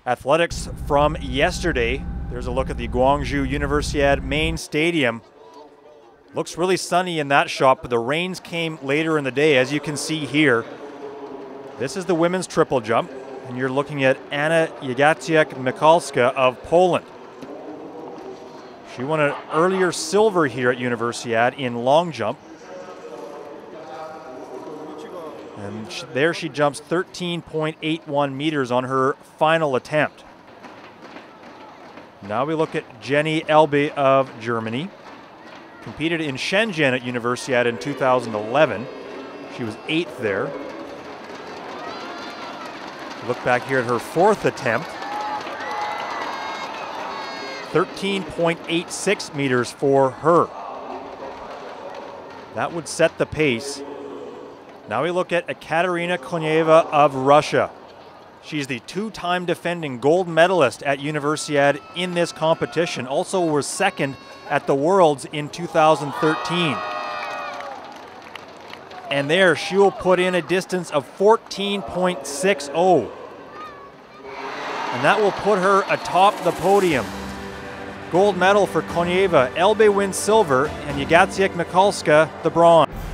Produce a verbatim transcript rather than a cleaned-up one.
Athletics from yesterday. There's a look at the Gwangju Universiade main stadium. Looks really sunny in that shot, but the rains came later in the day, as you can see here. This is the women's triple jump, and you're looking at Anna Jagasiak-Michalska of Poland. She won an earlier silver here at Universiade in long jump. And she, there she jumps thirteen point eight one meters on her final attempt. Now we look at Jenny Elbe of Germany. Competed in Shenzhen at Universiade in two thousand eleven. She was eighth there. Look back here at her fourth attempt. thirteen point eight six meters for her. That would set the pace. Now we look at Ekaterina Koneva of Russia. She's the two-time defending gold medalist at Universiade in this competition. Also was second at the Worlds in two thousand thirteen. And there she will put in a distance of fourteen point six oh. And that will put her atop the podium. Gold medal for Koneva. Elbe wins silver, and Jagasiak-Michalska the bronze.